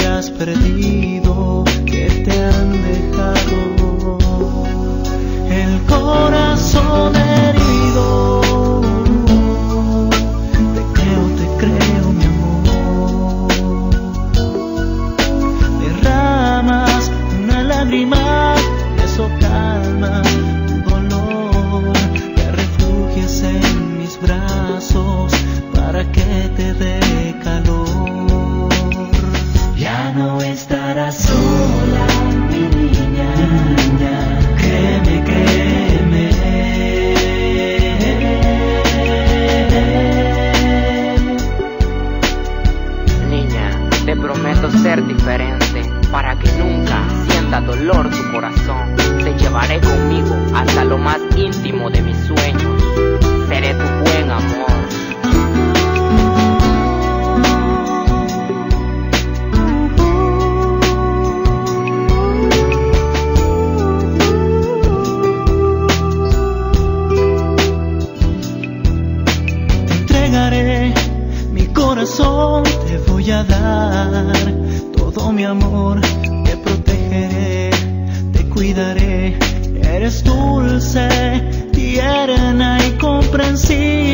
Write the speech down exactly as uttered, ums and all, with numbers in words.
has perdido, que te han dejado el corazón herido. Te creo, te creo, mi amor. Derramas una lágrima, eso calma tu dolor. Te refugias en mis brazos para que te dé calor. Ya no estarás sola, mi niña, niña. Créeme, créeme. Niña, te prometo ser diferente para que nunca sienta dolor tu corazón. Te llevaré conmigo hasta lo más íntimo de mis sueños. Seré tu buen amor. Mi corazón te voy a dar, todo mi amor, te protegeré, te cuidaré. Eres dulce, tierna y comprensiva.